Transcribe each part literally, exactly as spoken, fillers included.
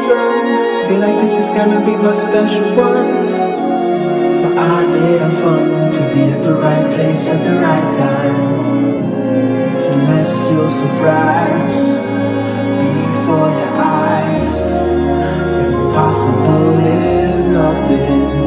sun. Feel like this is gonna be my special one. But I made it fun to be at the right place at the right time. Celestial surprise before your eyes. Impossible is nothing.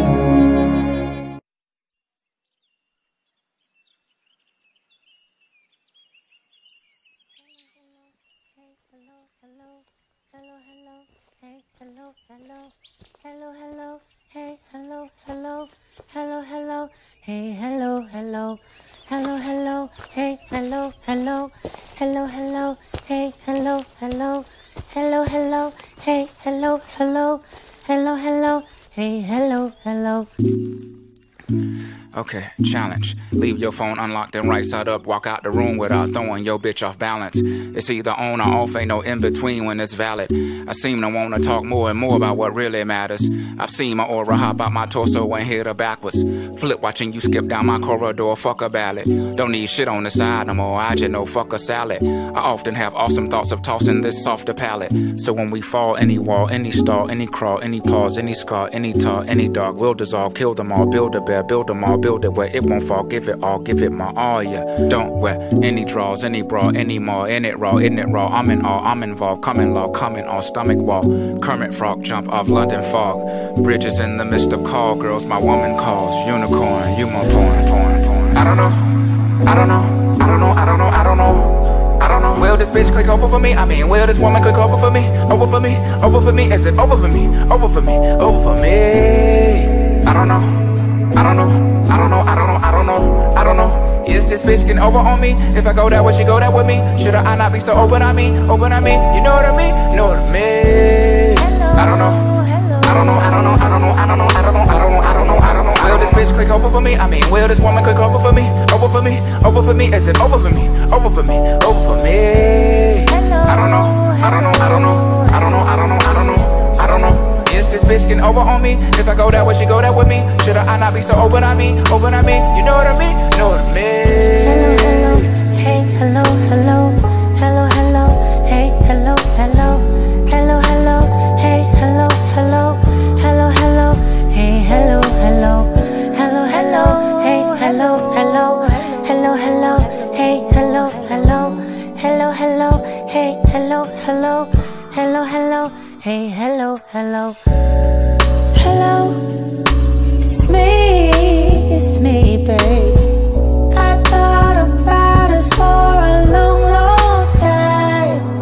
Hello, hello, hello, hello, hey, hello, hello, hello, hello, hey, hello, hello, hello, hello, hey, hello, hello, hello, hello, hey, hello, hello, hello, hello, hey, hello, hello, hello, hello, hey, hello, hello. Okay, challenge. Leave your phone unlocked and right side up. Walk out the room without throwing your bitch off balance. It's either on or off, ain't no in between when it's valid. I seem to wanna talk more and more about what really matters. I've seen my aura hop out my torso and hit her backwards. Flip watching you skip down my corridor, fuck a ballad. Don't need shit on the side no more, I just know fuck a salad. I often have awesome thoughts of tossing this softer palate. So when we fall, any wall, any stall, any crawl, any pause, any scar, any tar, any dog will dissolve, kill them all, build a bear, build them all, build it where it won't fall, give it all, give it my all, yeah. Don't wear any draws, any bra, any more, in it raw, in it raw, I'm in all, I'm involved, coming law, coming on stomach wall, Kermit frog jump off London fog, bridges in the midst of call girls, my woman calls, unicorn, you my porn, porn, porn. I don't know, I don't know, I don't know, I don't know, I don't know, I don't know. Will this bitch click over for me? I mean, will this woman click over for me? Over for me, over for me, is it over for me? Over for me, over for me. I don't know. I don't know, I don't know, I don't know, I don't know, I don't know. Is this bitch getting over on me? If I go that way, she go that with me. Should I not be so open on me? Open on me, you know what I mean? You know what I mean? I don't know, I don't know, I don't know, I don't know, I don't know, I don't know, I don't know, I don't know, I don't know. Will this bitch click over for me? I mean, will this woman click over for me? Over for me, over for me, is it over for me? Over for me, over for me. I don't know, I don't know, I don't know, I don't know, I don't know, I don't know, I don't know. Is this bitch getting over on me? If I go that way, she go that with me. Should I not be so open on me? Open on me, you know what I mean? You know what I mean? Hello, hello, hey, hello, hello, hello, hello, hey, hello, hello, hello, hello, hey, hello, hello, hello, hello, hey, hello, hello, hello, hello, hey, hello, hello, hello, hello, hey, hello, hello, hello, hello, hey, hello, hello, hello, hello. Hey, hello, hello. Hello, it's me, it's me, babe. I thought about us for a long, long time.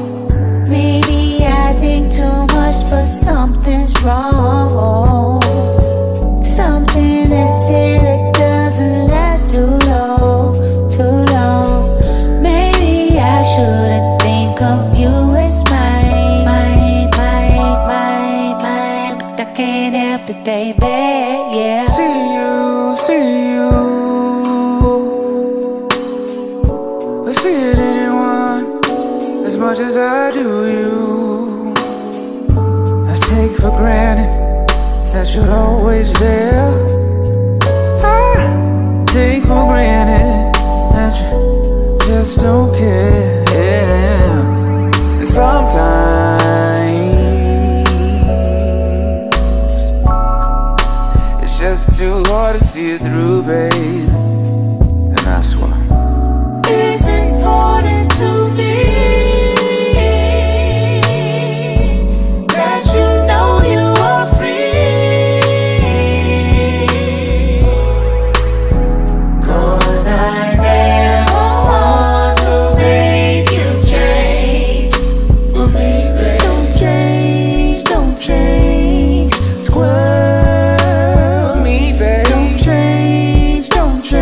Maybe I think too much, but something's wrong. Something that's here that doesn't last too long, too long. Maybe I shouldn't think of you as mine, mine, mine, mine, mine. But I can't help it, baby, yeah. See you, see you. I see it in anyone as much as I do you. I take for granted that you're always there. I take for granted that you just don't care. And sometimes it's just too hard to see it through, babe. And that's why It's important to me that you know you are free. 'Cause I never want to make you change for me, babe. Don't change, don't change, squirrel. for me, babe. Don't change, don't change.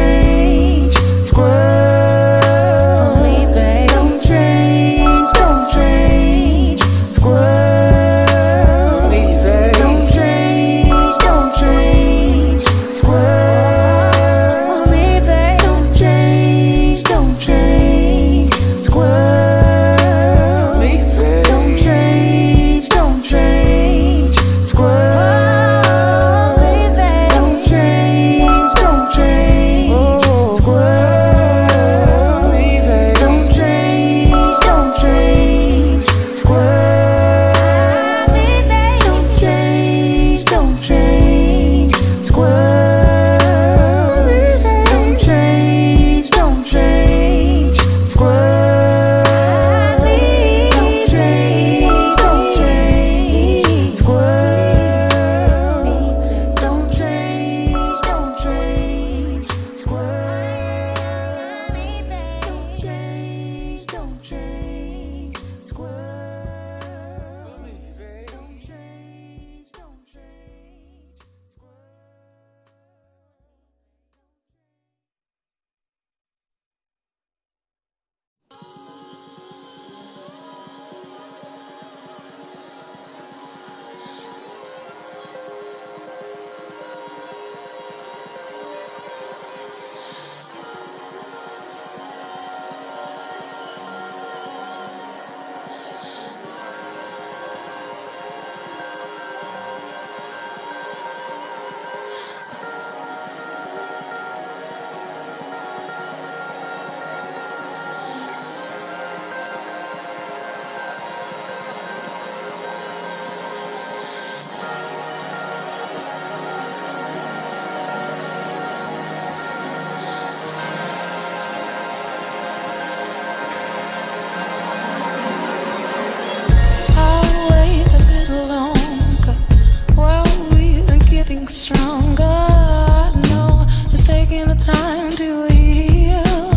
stronger. No, it's taking the time to heal.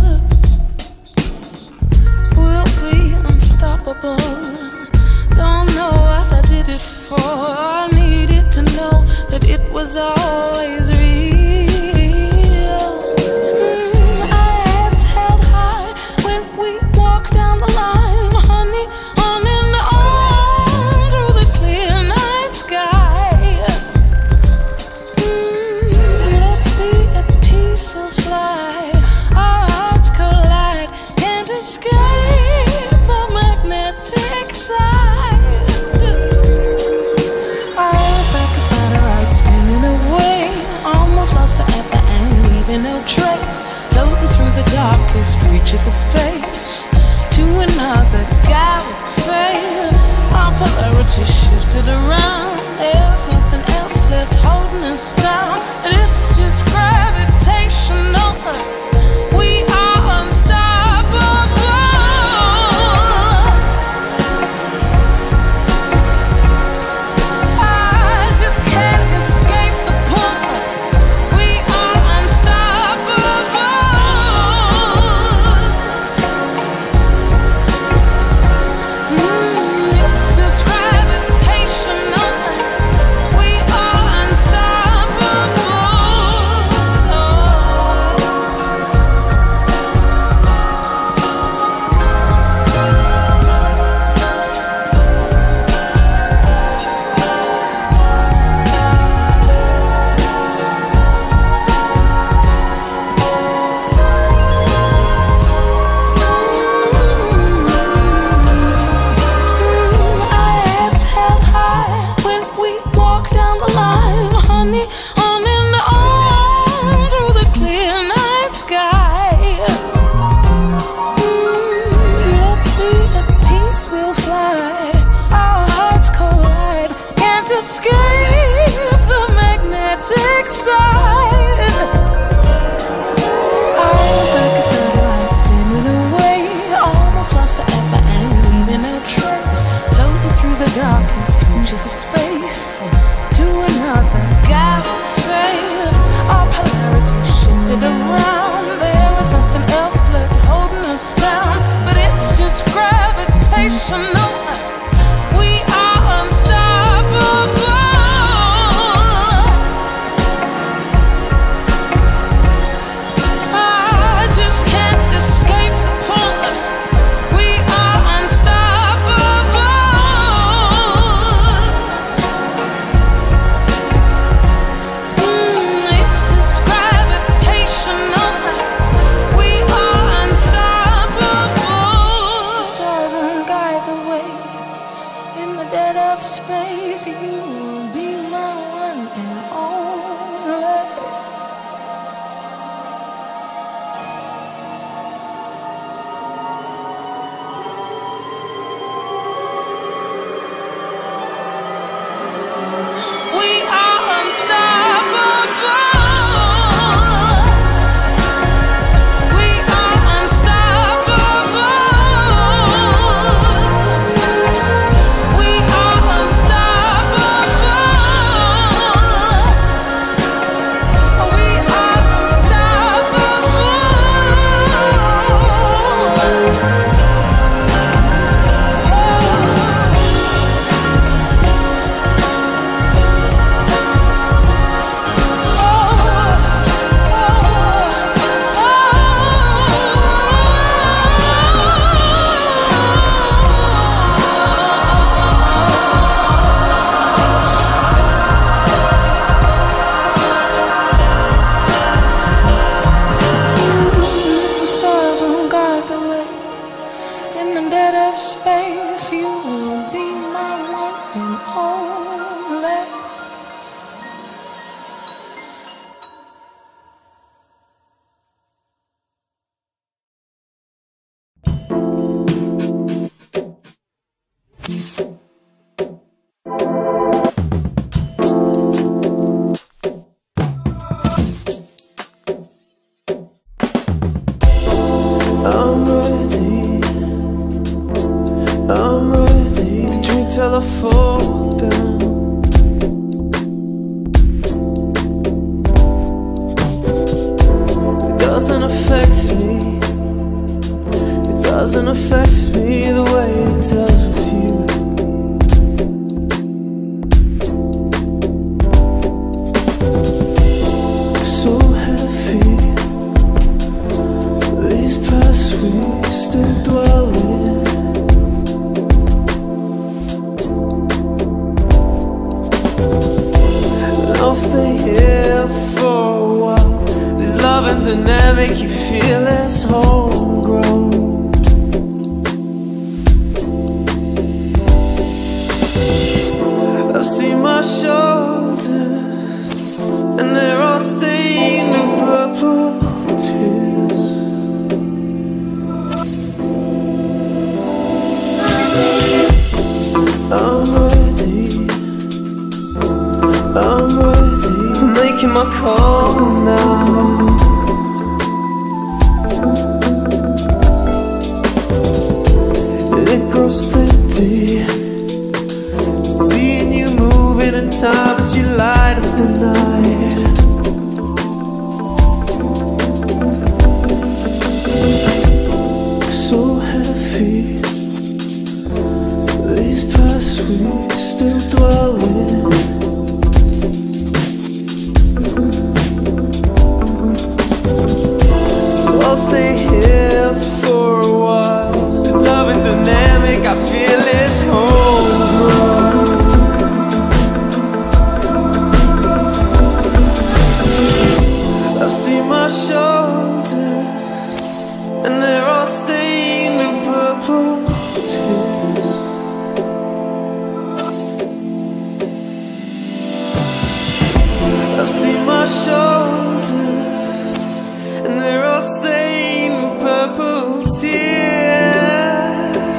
We'll be unstoppable. Don't know what I did it for. I needed to know that it was always real. Mm, our heads held high when we walked down the line, honey, on and on through the clear night sky. Mm, let's be at peace, we'll fly. Our hearts collide, can't escape the magnetic side. Eyes like a satellite spinning away, almost lost forever and leaving no trace, floating through the darkest reaches of space to another galaxy. Our polarity shifted around, there's nothing else left holding us down, and it's just gravitational. We are unstoppable. I just can't escape the pull. We are unstoppable. Mm, it's just gravitational. We are unstoppable. Our heads held high when we walked down the line, honey, on and on through the clear night sky. Mm, let's be at peace, we'll fly. Our hearts collide, can't escape the magnetic side. Eyes like a satellite spinning away, almost lost forever and leaving no trace, floating through the darkest reaches of space to another galaxy. Our polarity shifted around, there was nothing else left holding us down, but it's just gravitational. We are unstoppable. I just can't escape the pull. We are unstoppable. Mm, it's just gravitational. We are unstoppable. The stars won't guide the way. In the dead of space, you will be my one and only. We are unstoppable. We are unstoppable. We are unstoppable. We are If the stars won't guide the way, in the dead of space, you will be my one and only. I'm ready, I'm ready to drink till I fall down. doesn't affect me. It doesn't affect me the way it does with you. So heavy, these past weeks still dwell in. And I'll stay here for a while. This love and dynamic you feel is homegrown. I've seen my shoulders, and they're all stained with purple tears. I'm ready, I'm ready, I'm making my call now. It grows steady, seeing you moving in time as you light up the night. So heavy, these past weeks still dwelling. So I'll stay here for a while. This love and dynamic I feel is homegrown. I've seen my shoulders, and they're all stained with purple tears. I've seen my shoulders, and they're all stained with purple tears.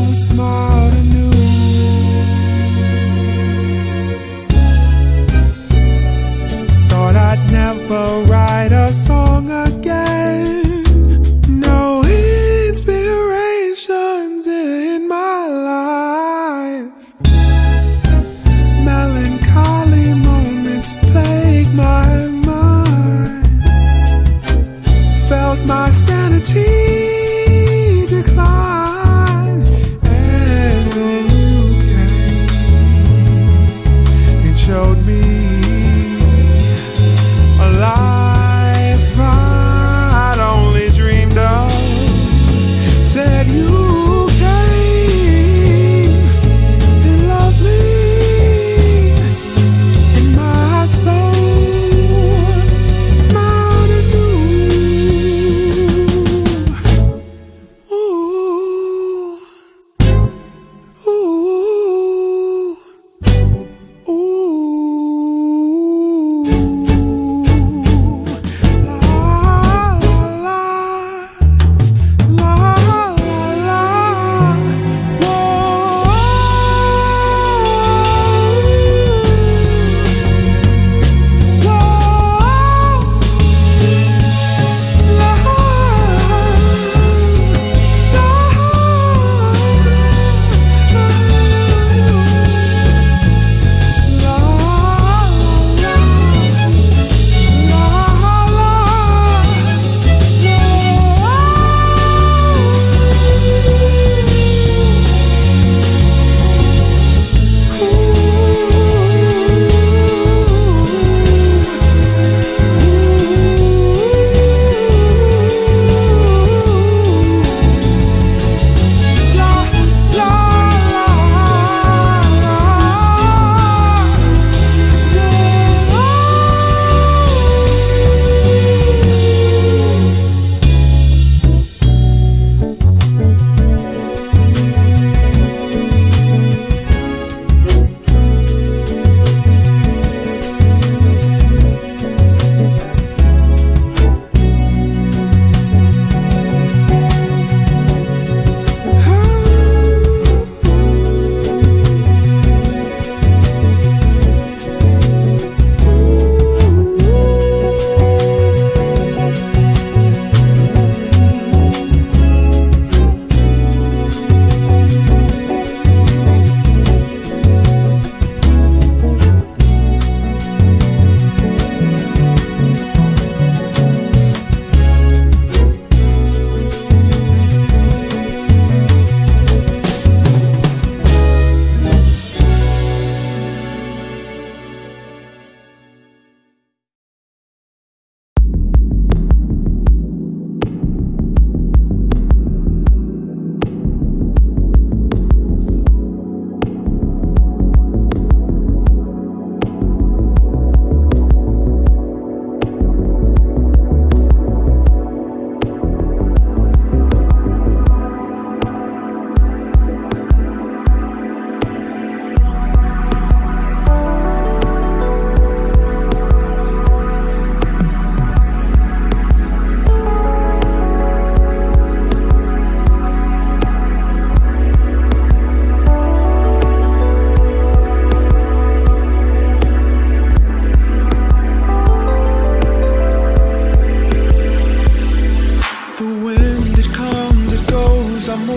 Smart anew.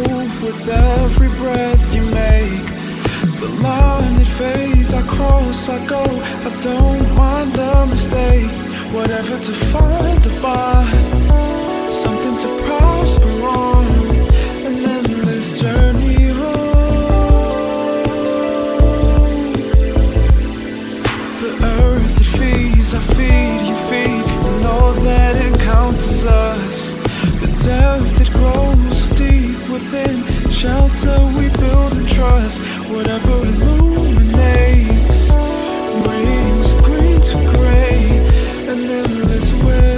move with every breath you make. The line that fades, I cross, I go. I don't mind the mistake. Whatever to find to buy, something to prosper on, an endless journey home. The earth that feeds, I feed, you feed, and all that encounters us. The depth that grows deep within, shelter we build and trust. Whatever illuminates, brings green to gray, an endless way.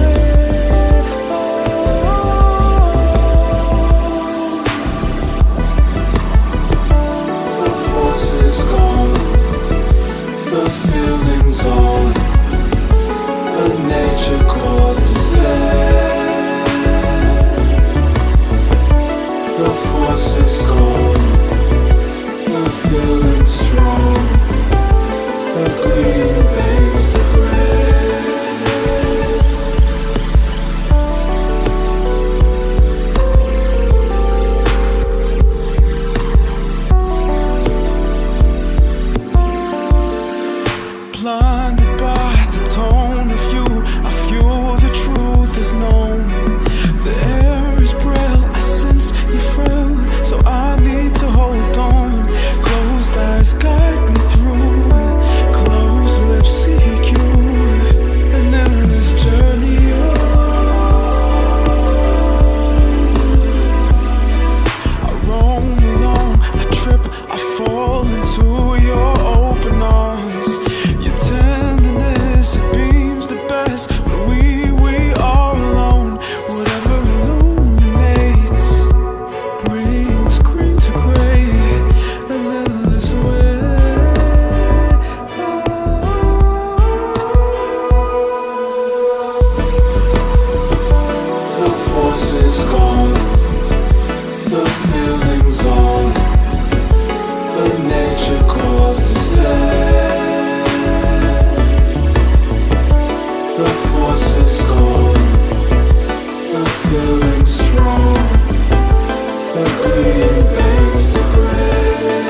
The force is gone, the feeling's on, the nature calls to stay. The force is gone, the feeling strong, the green fades to gray. Blinded by the tone of you, I feel the truth is known. The air is braille, I sense you're frail, so I need to hold on. Closed eyes guide me through, closed lips seek you, an endless journey on. I roam along, I trip, I fall into your open arms. Your tenderness, it beams the best when we, we are alone. Whatever illuminates, brings green to gray, an endless way. The force is gone, the feeling's on, the nature calls to stay. The force is gone, the feeling strong, the green fades to gray.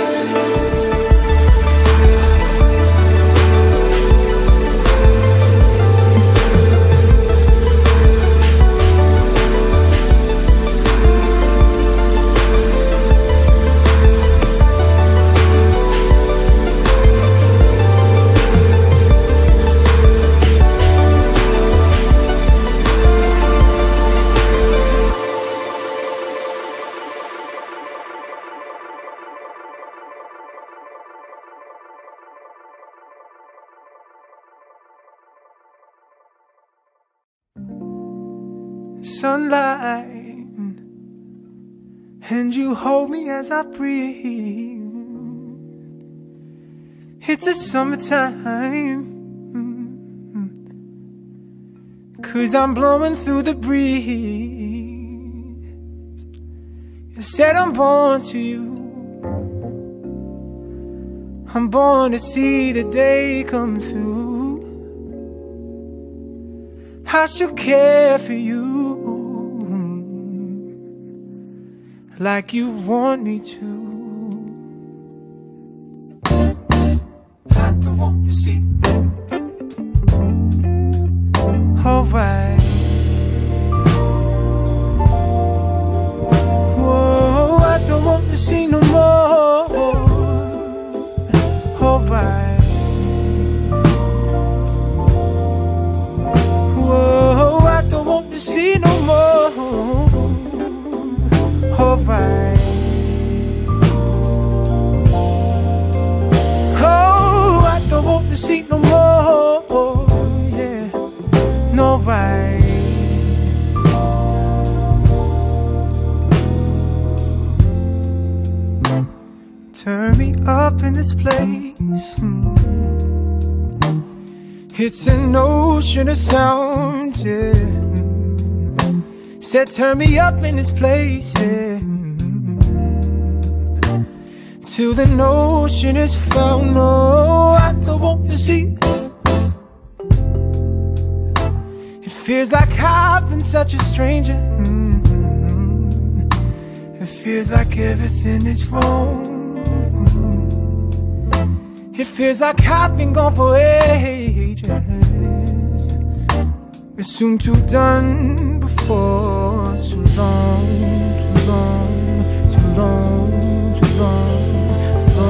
Sunlight, and you hold me as I breathe. It's the summertime, 'cause I'm blowing through the breeze. You said I'm born to you, I'm born to see the day come through. I should care for you like you want me to. I don't want you see. Alright. Whoa, I don't want to see no more. Alright. Whoa, I don't want to see no more. Alright. Oh, I don't want to see no more. Yeah, no right. Turn me up in this place. Hmm. It's an ocean of sound, yeah. Said turn me up in this place, yeah. Till the notion is found. No, I don't want to see. It feels like I've been such a stranger. Mm-hmm. It feels like everything is wrong. It feels like I've been gone for ages. Assumed too done before. Too long, too long, too long, too long, too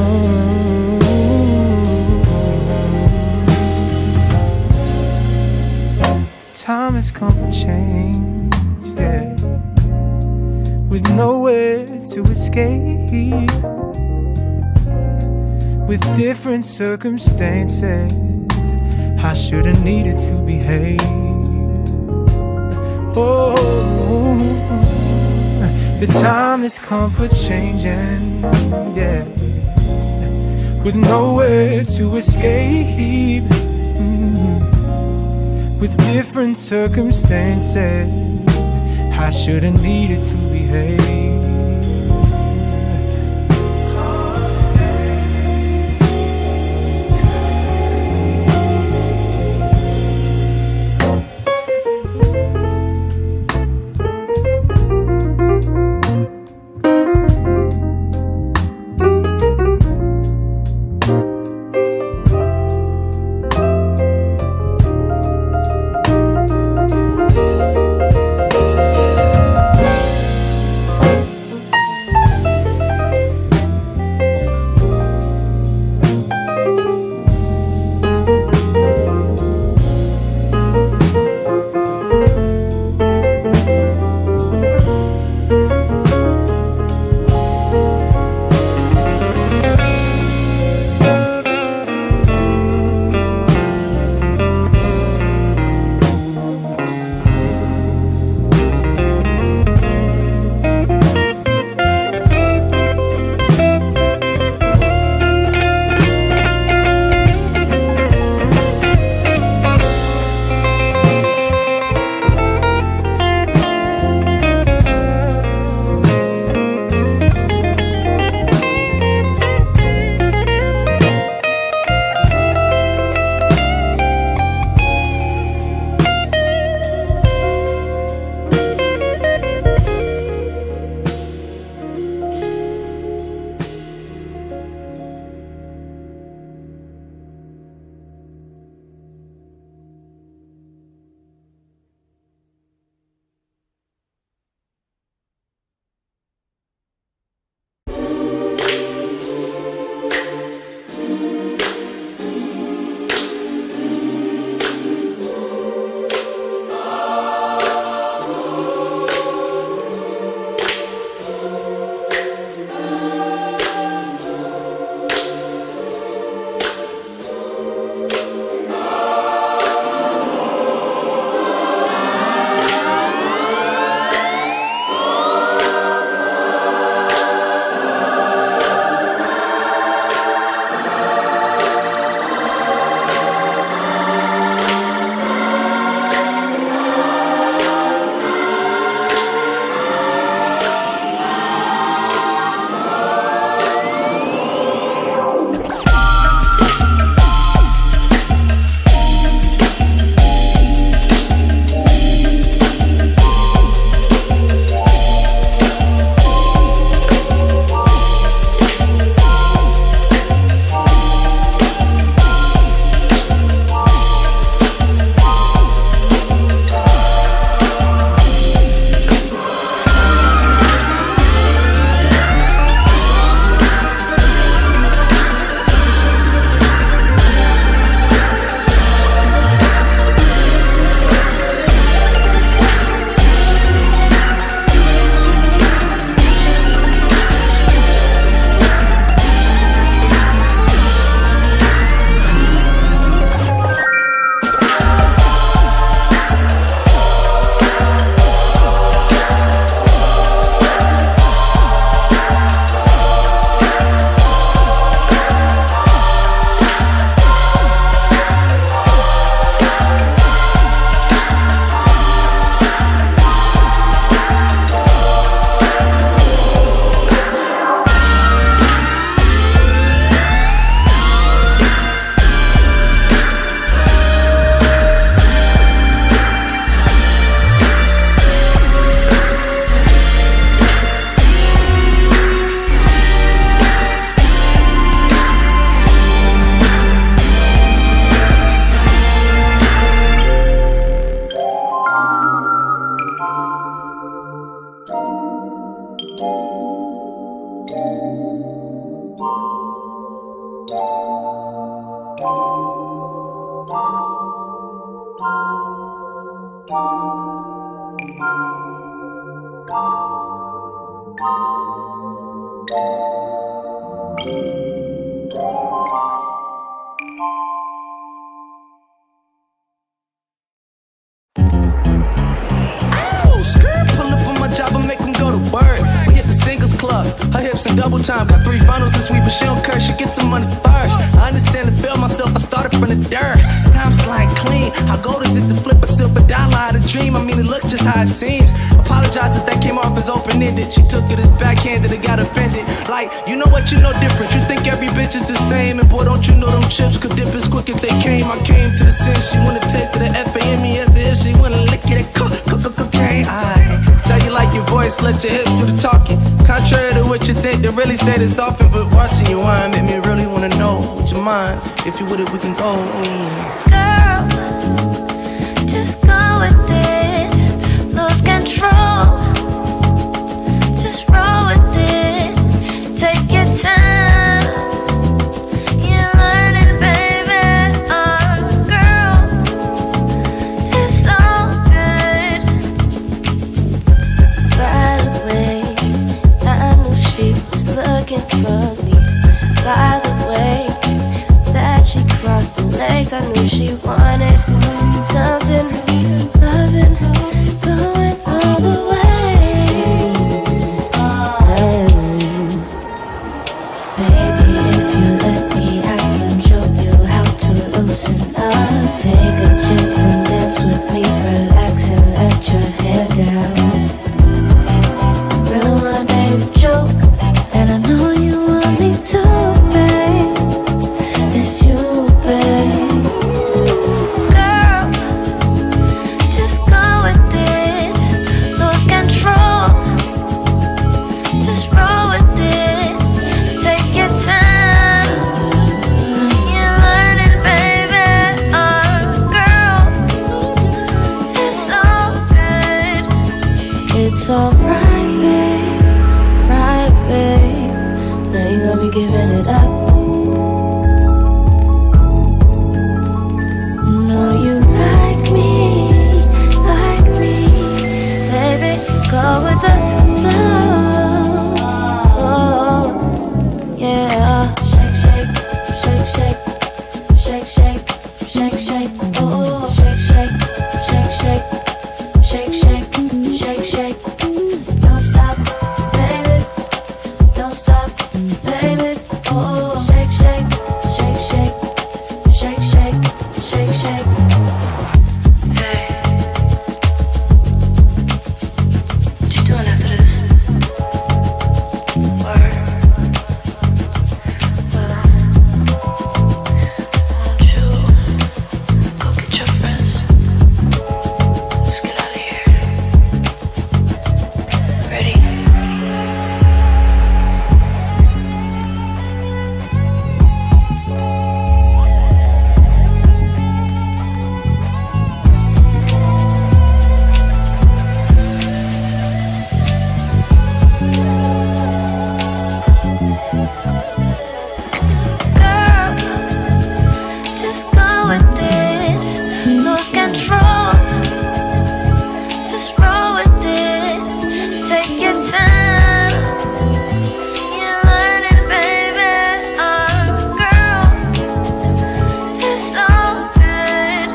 long. Time has come for change, yeah. With nowhere to escape, with different circumstances, I should've needed to behave. Oh, the time has come for changing, yeah. With nowhere to escape, mm-hmm. With different circumstances, I should've needed to behave. And double time, got three finals this week, but she don't care, she gets some money first. I understand and feel myself, I started from the dirt. Now I'm sliding clean, how gold is it to flip a silver dollar out of dream? I mean, it looks just how it seems. Apologize if that came off as open-ended. She took it as backhanded and got offended. Like, you know what, you know different. You think every bitch is the same, and boy, don't you know them chips could dip as quick as they came. I came to the sense, she wanna taste of the F A M E as if she wanna lick it at cocaine. I tell you like your voice, let your hips do the talking. Contrary to what you think, they really say this often, but watching you whine make me really wanna know. Would you mind? If you would, it we can go. Girl, just go with it, lose control. Just roll with it, take your time. You're learning, baby. Oh, girl, it's all good. Right away, I knew she was looking for me. By the way that she crossed the legs, I knew she wanted something, loving, going all the way. um, Baby, if you let me, I can show you how to loosen up. Take a chance and dance with me, relax and let your hair down. Really wanna baby joke, and I know you want me to, babe. It's you, babe. Girl, just go with it, lose control. Just roll with it, take your time. You're learning, baby. Oh, girl, it's all good. It's alright, babe, right, babe. Now you gon' be giving it up. No, you like me, like me, baby. Go with the flow. Oh, yeah. Shake, shake, shake, shake, shake, shake, shake, shake. Oh, shake, shake, shake, shake, shake, shake, shake, shake. Don't stop, baby. Don't stop, baby. Oh, shake, shake, shake, shake, shake, shake, shake, shake. Hey, what you doing after this? Word. Well, won't you go get your friends? Let's get out of here. Ready? Girl, just go with it, lose control. Just roll with it, take your time. You're learning, baby. Oh, girl, it's all good.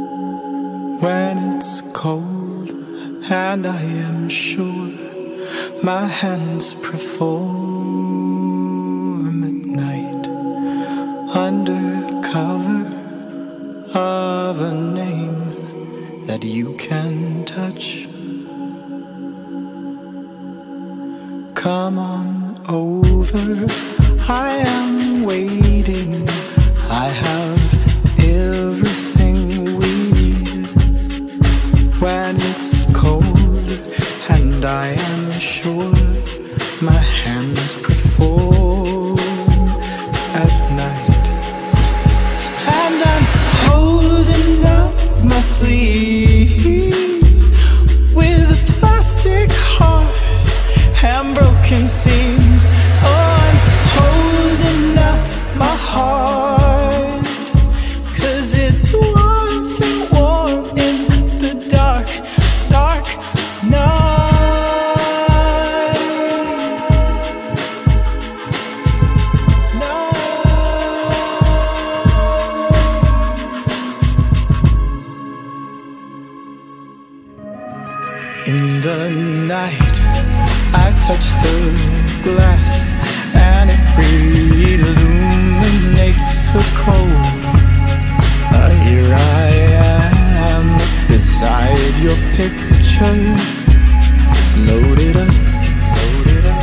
When it's cold and I am sure my hands perform at night under cover of a name that you can touch. Come on over, I am waiting. I have everything we need. When it's cold and I am sure my hands perform at night, and I'm holding up my sleeve with a plastic heart and broken seam. Oh, I'm holding up my heart, 'cause it's warm and warm in the dark, dark night. Night. In the night I touch the glass and it illuminates the cold. Uh, here I am beside your picture, loaded up, loaded up.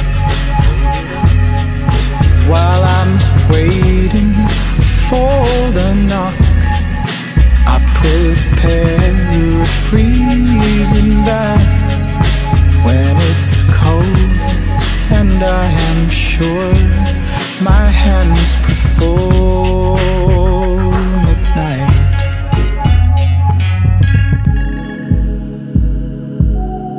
While I'm waiting for the knock, I prepare a freezing bath. When it's cold and I am sure my hands perform at night.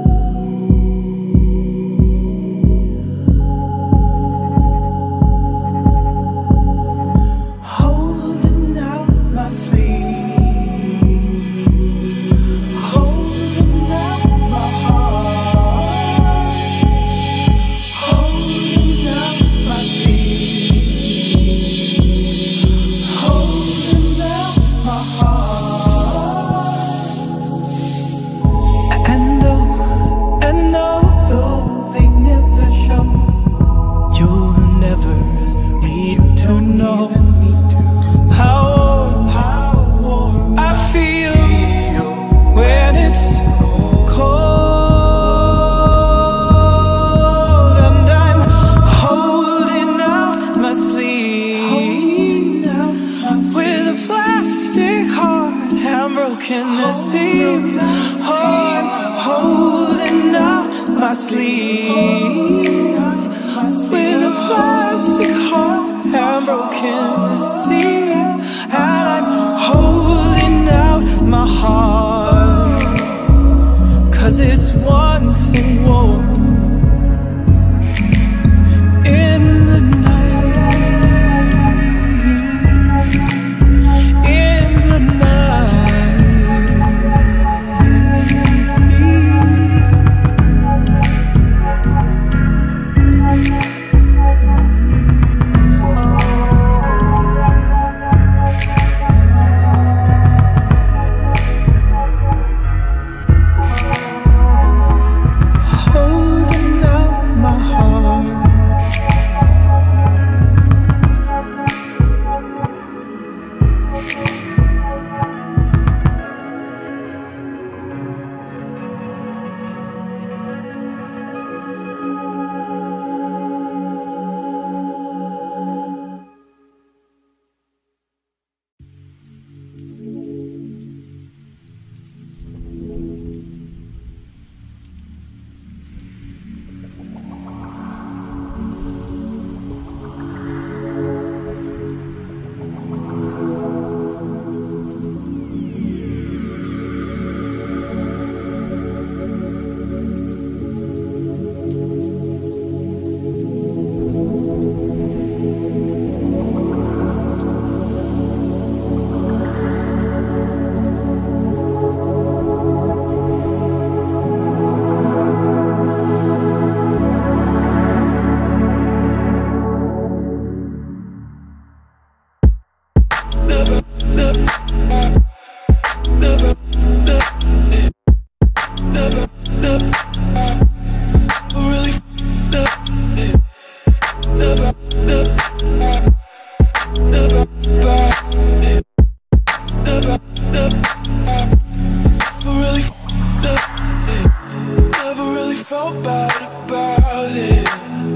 what about it?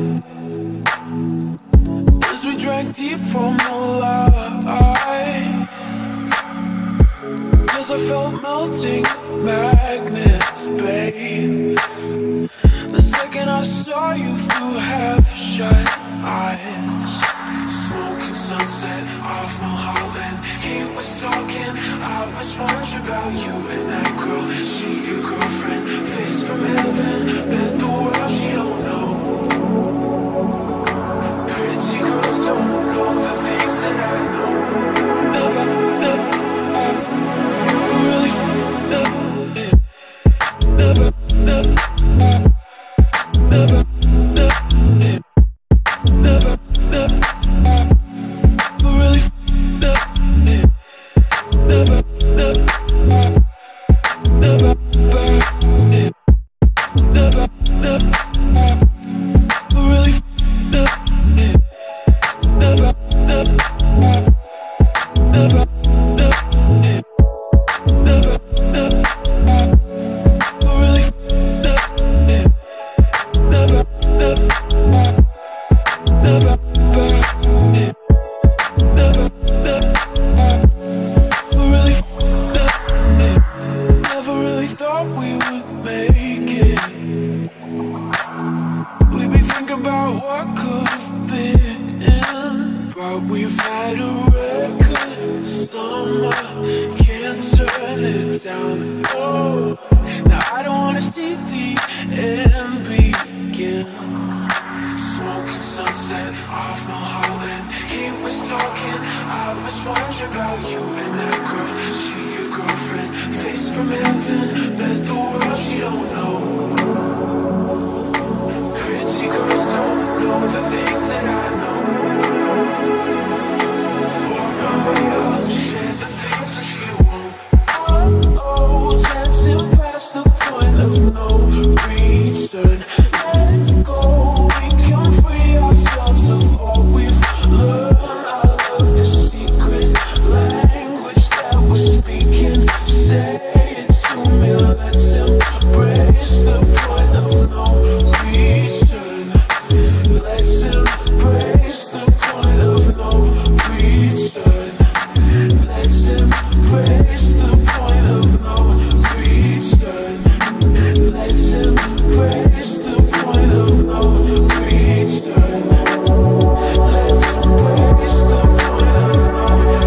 As we drank deep from the light, as I felt melting magnets, babe. The second I saw you through half-shut eyes, smoking sunset off Mulholland. He was talking, I was wondering about you and that girl. She your girlfriend, face from heaven, bet the world she don't know. Pretty girls don't know the things that I know. Never, never, I really, never, never, never, never, never, never, never, really, never, never, never, never, never, never, really, never, never, never, never, never, never, really, never, never, never, never, never, really, never really thought we would make it. We be thinking about what could have been, but we've had a record summer, can't turn it down. Oh, now I don't wanna see the end begin. Smoking sunset off Mulholland. He was talking, I was wondering about you and that girl. She your girlfriend, face from heaven, bet the world she don't know. Pretty girls don't know the things that I know. Walk my way, I'll share the things that she won't. Oh, oh, dancing past the point of no return. Let go, we can free ourselves of all we've learned. I love the secret language that we're speaking. Say it to me, let's embrace the point of no return. Let's embrace the point of no return. Let's embrace the point of no return. Let's embrace the point of no return. Let's embrace the point of no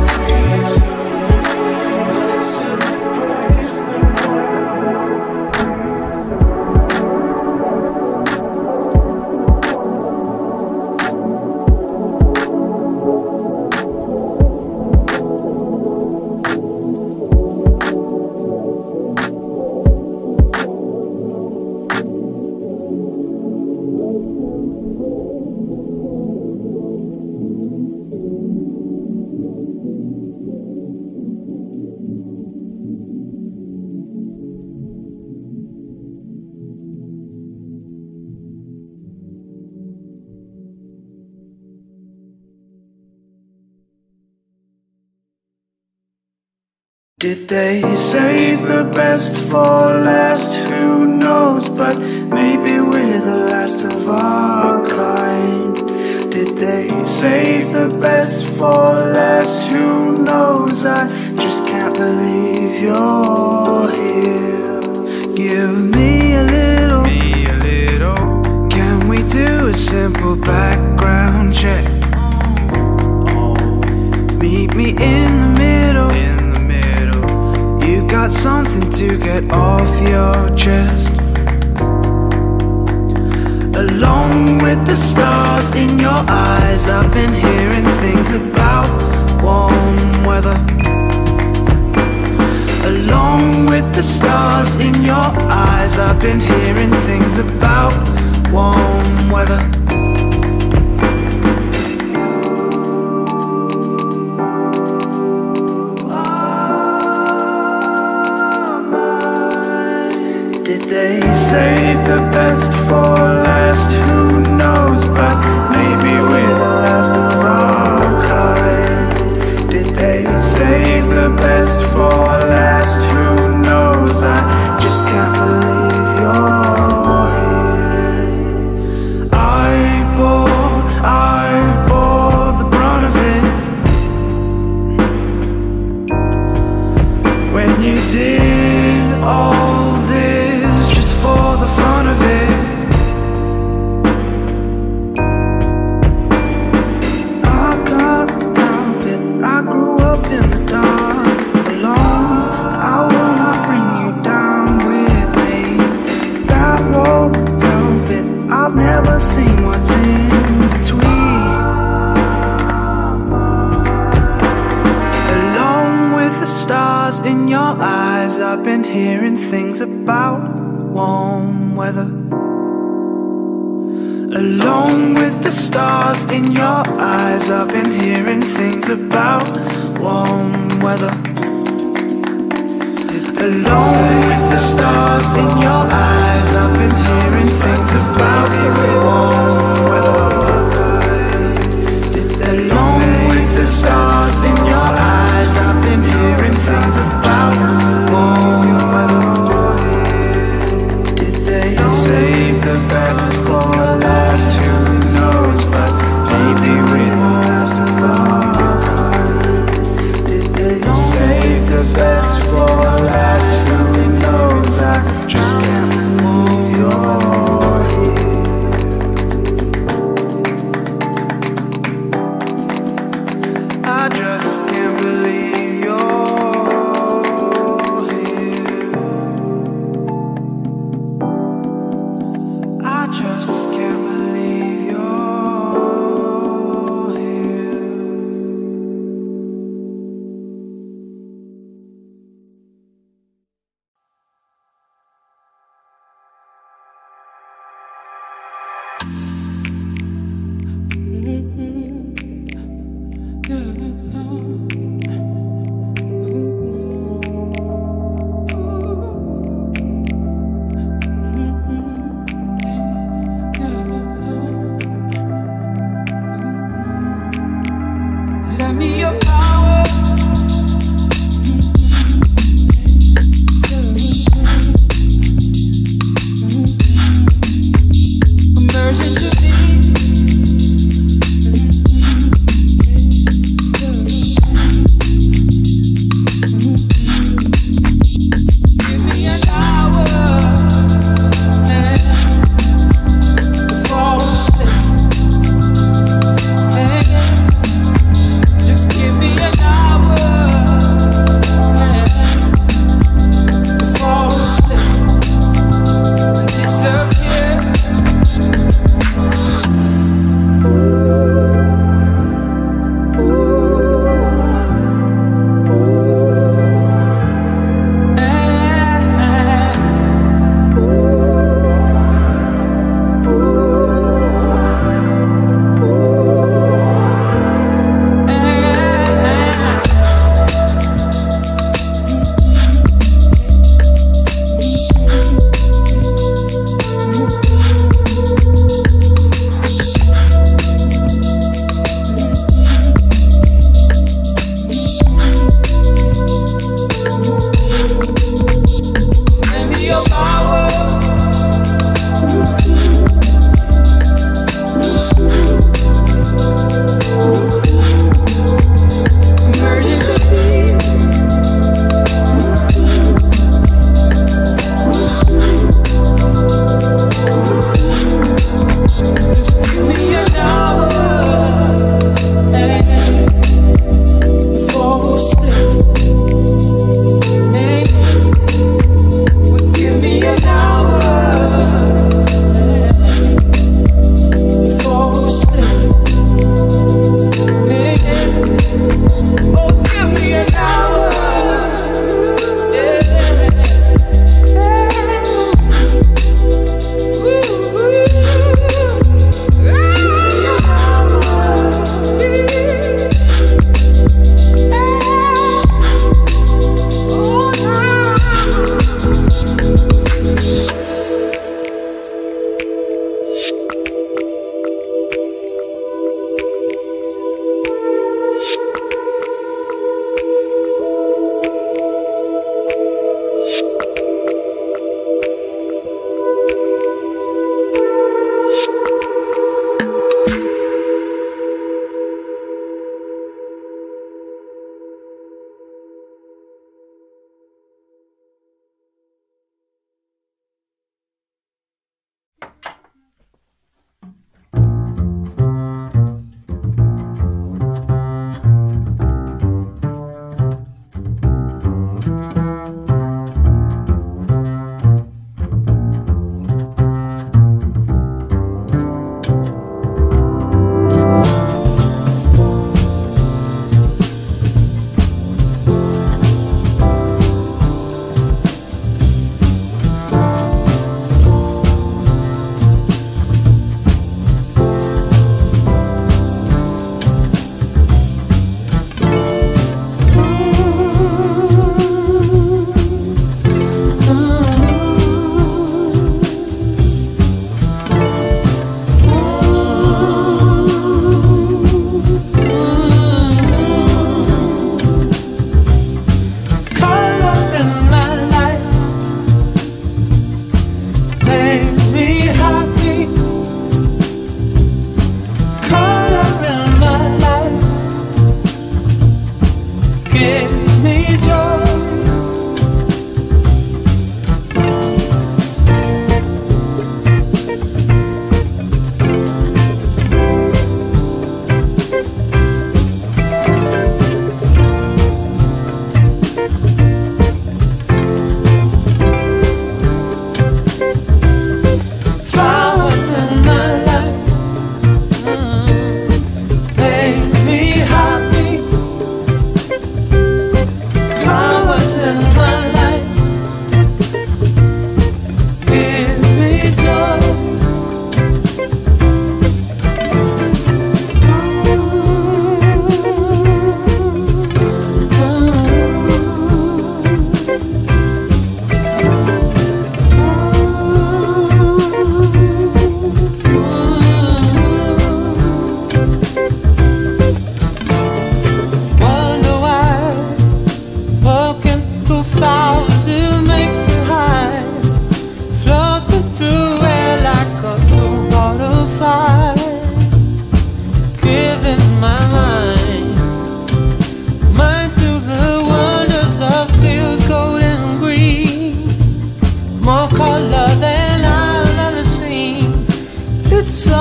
Did they save the best for last? Who knows, but maybe we're the last of our kind. Did they save the best for last? Who knows, I just can't believe you're here. Give me a little, me a little. Can we do a simple background check? Meet me in the middle, in the middle. You got something to get off your chest. Along with the stars in your eyes, I've been hearing things about warm weather. Along with the stars in your eyes, I've been hearing things about warm weather. Did they save the best for last? Who knows, but maybe we're the last of our kind. Did they save the best for last? Who knows, I just can't believe you're here. never seen what's in between. Along with the stars in your eyes, I've been hearing things about warm weather. Along with the stars in your eyes, I've been hearing things about warm weather. Along with the stars in your eyes, I've been hearing things about warm weather. Along with the stars in your eyes, I've been hearing things about warm weather. Did they save the best for last? Who knows, but maybe we're the last of our kind. Did they save the best for last? Who knows, I just can't move your hair. I just can't believe you're here. I just can't believe you're here. Lend me your power. Immerse into me. Give me an hour, man, before we split. Man, just give me an hour, man, before we split and disappear.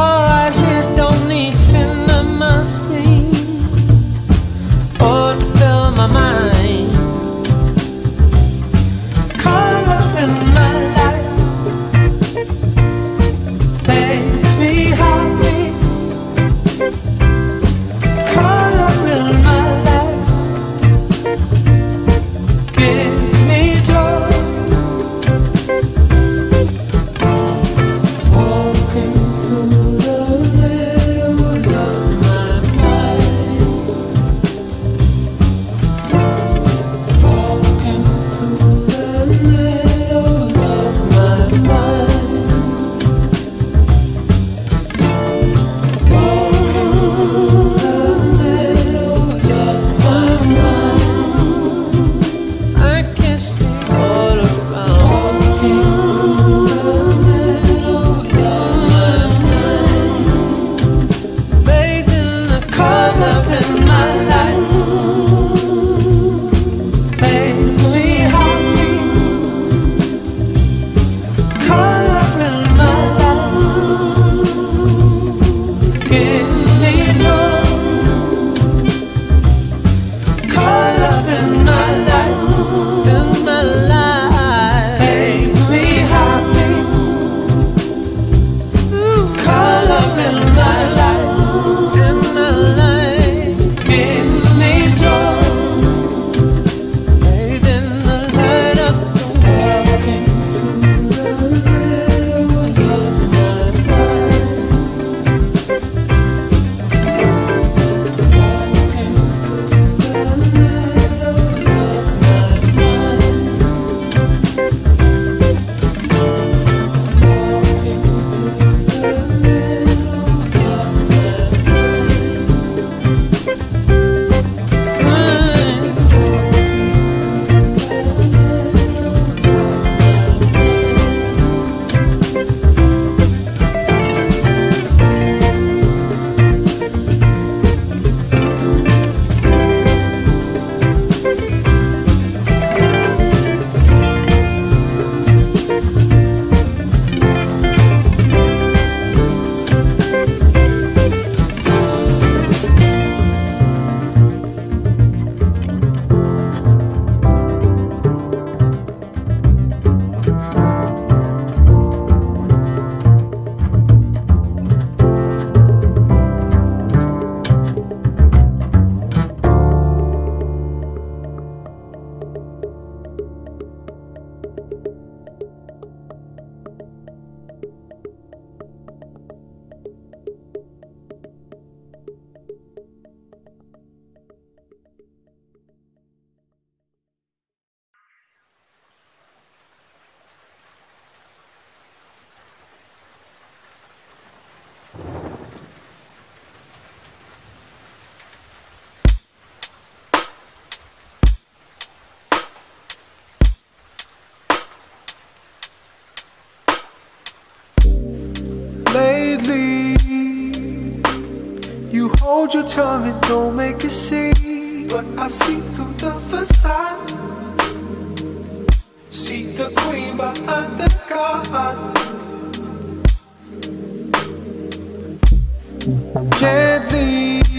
all right here don't need cinema screen or to fill my mind. Color in my life makes me happy. Color in my life gives me joy. Walking through the meadows of my mind. Walking through the meadows of my mind. Walking through the meadows of my mind. I can see all around. Walking through the meadows of my mind. Bathing the color in my life makes me happy. Color in my life gives me joy. Color in my life, in my life makes me happy. Color in my life, in my life gives me joy. Bathed in the light of the walking through the meadows of my mind. Walking through the meadows of my mind. Walking through the meadows of lately, you hold your tongue and don't make a scene, but I see through the facade. See the queen behind the god. Gently,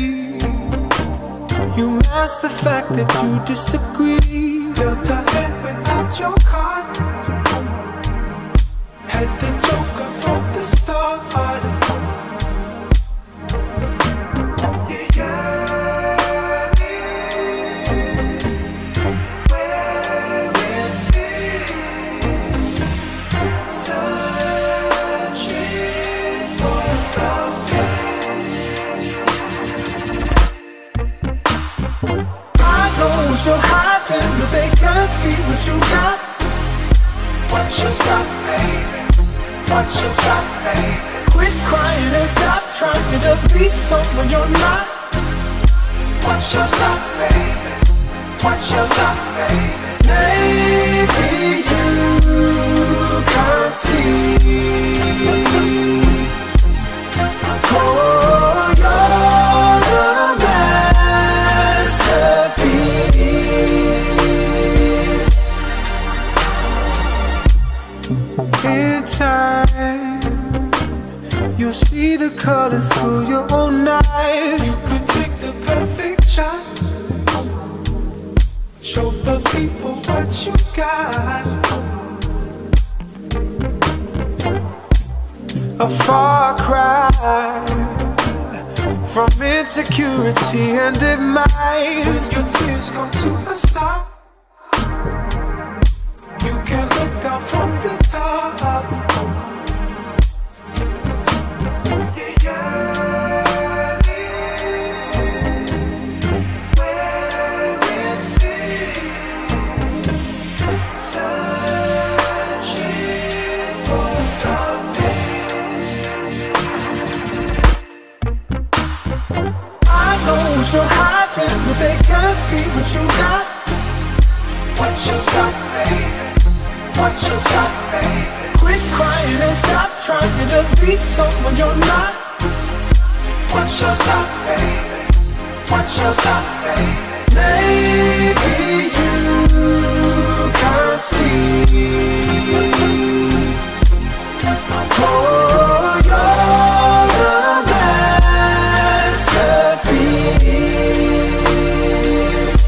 you mask the fact that you disagree. Dealt a hand without your card. Had the joker from the start. Yeah, yeah, where it feels, searching for something. God knows you're hiding, but they can't see what you got. What you got, baby? What you got, baby? Quit crying and stop trying to be someone you're not. What you got, baby? What you got, baby? Maybe you can't see. Oh, you're the masterpiece. In time, you'll see the colors through your own eyes. You could take the perfect shot, show the people what you got. A far cry from insecurity and demise. When your tears come to a stop, you can look down from the top. Yeah, yeah, where it feels, searching for something. I know what you're hiding, but they can't see what you got. What you got, baby? What you got, baby? Quit crying and stop trying to be someone you're not. What you got, baby? What you got, baby? Maybe you can't see. Oh, you're the masterpiece.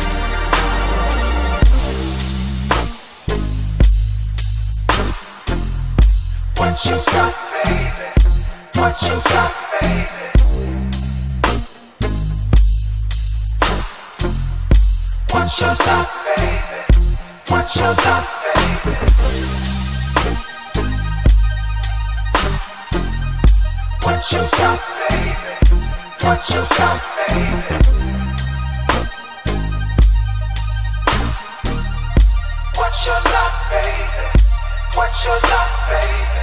What you got, baby? What you got, baby? What you got, baby? What you got, baby? What you got, baby? What you got, baby? What you got, baby? What you got, baby?